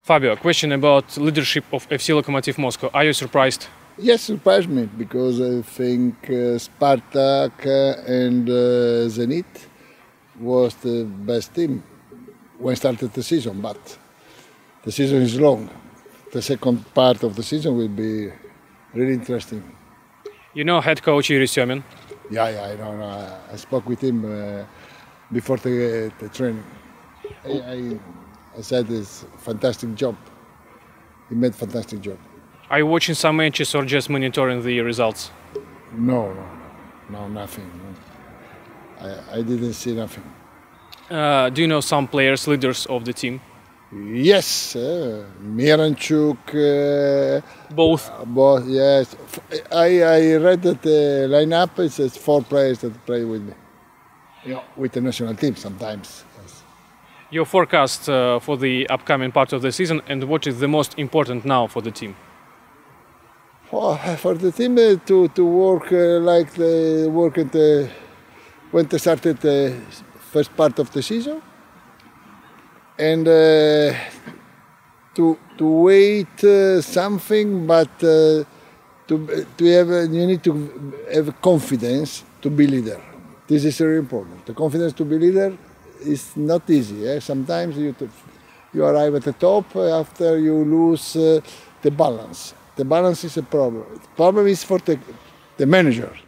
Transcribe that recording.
Fabio, a question about leadership of FC Lokomotiv Moscow. Are you surprised? Yes, surprised me because I think Spartak and Zenit was the best team when started the season, but the season is long. The second part of the season will be really interesting. You know head coach Yuri Semin. Yeah, I know. I spoke with him before the training. I said it's a fantastic job. He made a fantastic job. Are you watching some matches or just monitoring the results? No, nothing. I didn't see nothing. Do you know some players, leaders of the team? Yes, Miranchuk. Both. Yes. I read that the lineup is 4 players that play with me. Yeah, with the national team sometimes. Yes. Your forecast for the upcoming part of the season, and what is the most important now for the team? For the team to work like they work at when they started the first part of the season, and to wait something, but to have you need to have confidence to be leader. This is very important. The confidence to be leader is not easy. Sometimes you arrive at the top after you lose the balance. The balance is a problem. The problem is for the manager.